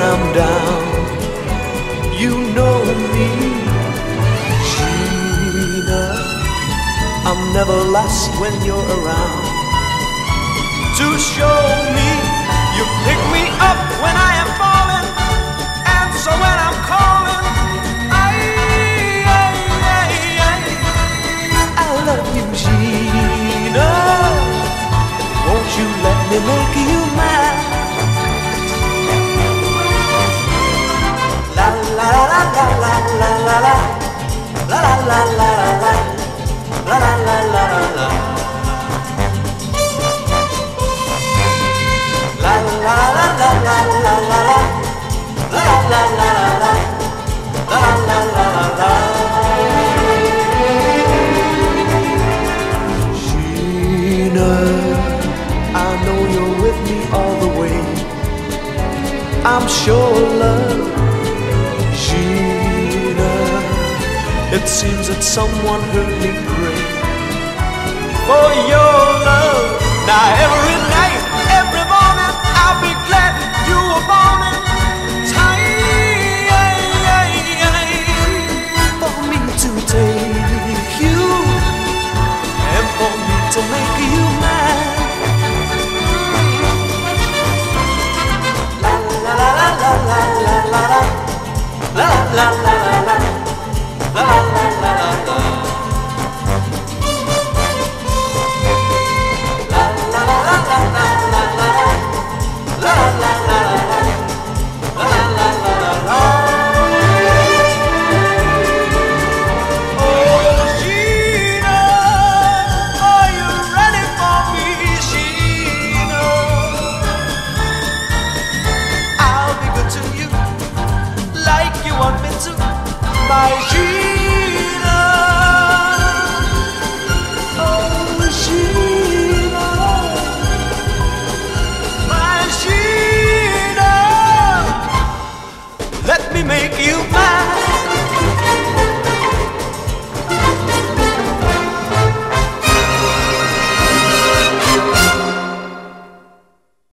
I'm down. You know me, Sheena. I'm never lost when you're around. To show me you pick me up when I am falling, and so when I'm calling, I love you, Sheena. Won't you let me make you mine? La la la la la la la la la la la la la la la la la. La la la la la la la la la la la la la la la. Sheena, I know you're with me all the way. I'm sure, love, Sheena. It seems that someone heard me pray for your love. Now every night, every morning, I'll be glad you were born in time for me to take you and for me to make you mine. La la la la la la la la la la la la la la la la. My